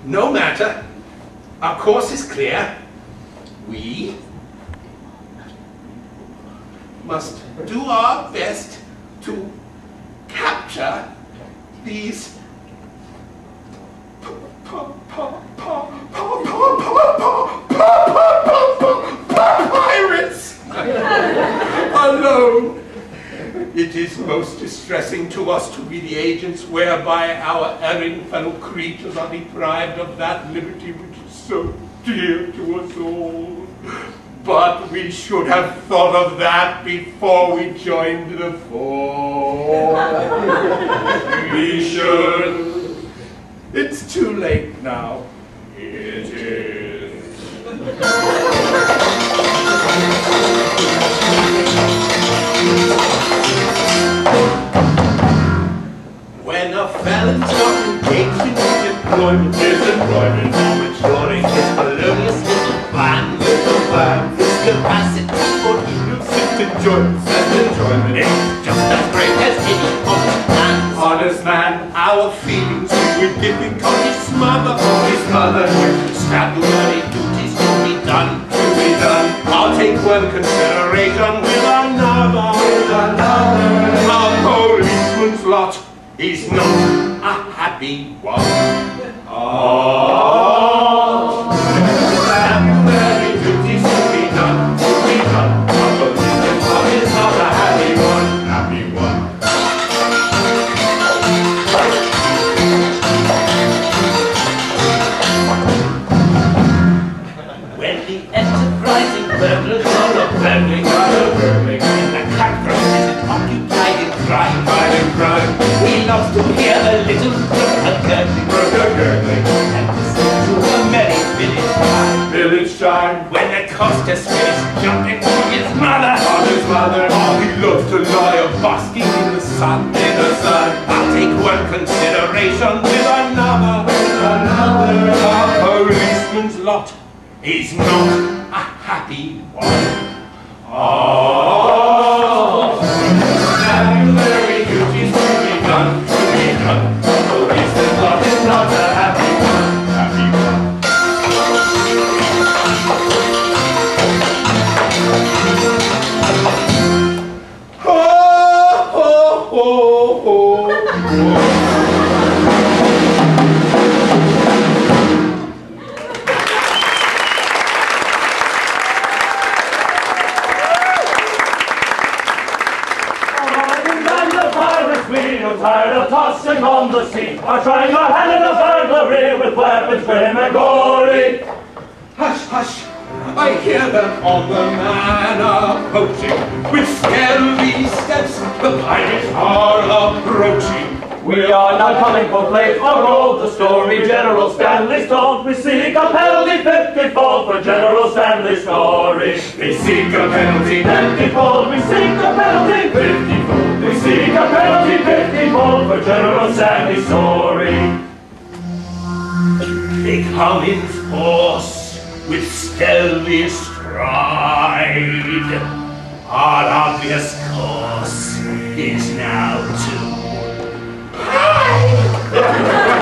No matter. Our course is clear. We must do our best to capture these pirates alone. It is most distressing to us to be the agents whereby our erring fellow creatures are deprived of that liberty which is so dear to us all. But we should have thought of that before we joined the force. We should. It's too late now. It is. When a felon's not engaged in his employment, of exploring his felonious little plan, his capacity for innocent enjoyment is just as great as any honest man. Honest man, our feelings with giving on his mother or his mother, statutory duties to be done. I'll take one consideration with another. Our policeman's lot is not a happy one. Statutory duties to be done. Our policeman's lot is not a happy one. When the enterprising burglars are a burgling, and the cutthroat isn't occupied in crime, we love to hear a little broker gurgling, and listen to a merry village chime. When the Costa's finished jumping on his mother, he loves to lie basking in the sun. I'll take one consideration with another. Our policeman's lot is not a happy one. Statutory duties to be done. The policeman's lot is not a happy one. Ho, ho, ho, ho, ho. Tired of tossing on the sea, are trying our hand in a burglary with weapons grim and gory. Hush, hush, I hear them on the man approaching. With stealthy steps, the pirates are approaching. We are not coming for plate or roll the story. General Stanley's told. We seek a penalty 50-fold for General Stanley's story. We seek a penalty 50-fold. We seek a penalty 50-fold. We seek a penalty 50-fold for General Stanley's story. They come in force with stealthy stride. Our obvious course is now to hide.